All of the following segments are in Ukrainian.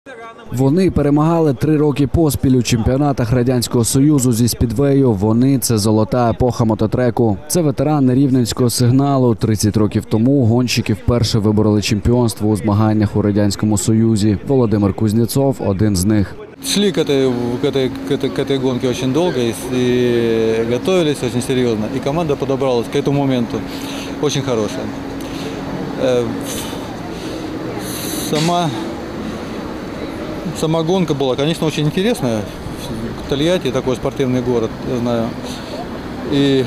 Вони перемагали 3 роки поспіль у чемпіонатах Радянського Союзу зі спідвею. Вони – це золота епоха мототреку. Це ветерани рівненського сигналу. 30 років тому гонщики вперше вибороли чемпіонство у змаганнях у Радянському Союзі. Володимир Кузнєцов – один з них. Шли к этой гонке очень долго и готовились очень серьезно. И команда подобралась к этому моменту очень хорошая. Сама гонка была, конечно, очень интересная. Тольятти такой спортивный город, я знаю. И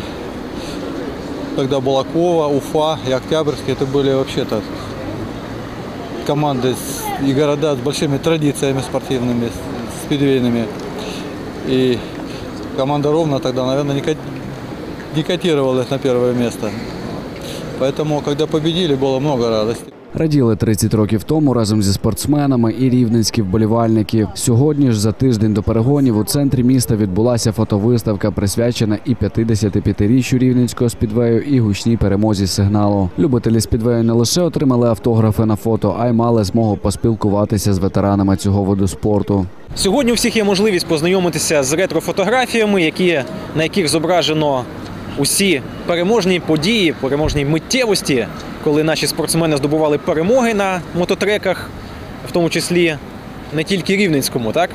тогда Балакова, Уфа и Октябрьский, это были вообще-то команды и города с большими традициями спортивными, спидвейными. И команда Ровно тогда, наверное, не котировалась на первое место. Поэтому, когда победили, было много радости. Раділи 30 років тому разом зі спортсменами і рівненські вболівальники. Сьогодні ж за тиждень до перегонів у центрі міста відбулася фотовиставка, присвячена і 55-річчю рівненського спідвею, і гучній перемозі сигналу. Любителі спідвею не лише отримали автографи на фото, а й мали змогу поспілкуватися з ветеранами цього виду спорту. Сьогодні у всіх є можливість познайомитися з ретрофотографіями, на яких зображено усі переможні події, переможні миттєвості, коли наші спортсмени здобували перемоги на мототреках, в тому числі не тільки рівненському, так?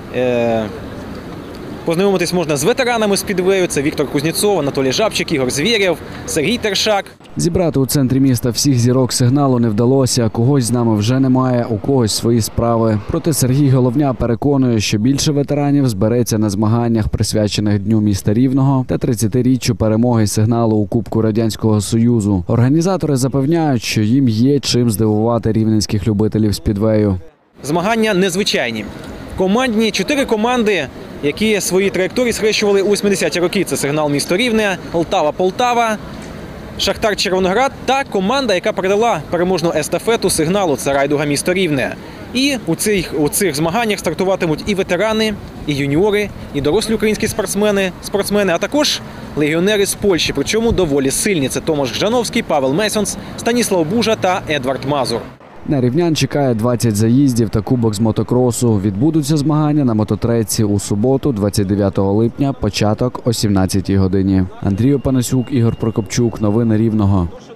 Познайомитись можна з ветеранами спідвею. Це Віктор Кузнєцов, Анатолій Жабчик, Ігор Звєрєв, Сергій Тершак. Зібрати у центрі міста всіх зірок сигналу не вдалося. Когось з нами вже немає, у когось свої справи. Проте Сергій Головня переконує, що більше ветеранів збереться на змаганнях, присвячених Дню міста Рівного та 30-річчю перемоги сигналу у Кубку Радянського Союзу. Організатори запевняють, що їм є чим здивувати рівненських любителів спідвею. Змагання незвичайні. Командні, 4 команди, які свої траєкторії схрещували у 80-ті роки. Це сигнал місто Рівне, Полтава, Шахтар Червоноград та команда, яка передала переможну естафету сигналу, це Райдуга місто Рівне. І у цих змаганнях стартуватимуть і ветерани, і юніори, і дорослі українські спортсмени, а також легіонери з Польщі, причому доволі сильні. Це Томаш Гжановський, Павел Месьонс, Станіслав Бужа та Едвард Мазур. На рівнян чекає 20 заїздів та кубок з мотокросу. Відбудуться змагання на мототреці у суботу, 29 липня, початок о 17-й годині. Андрій Опанасюк, Ігор Прокопчук. Новини Рівного.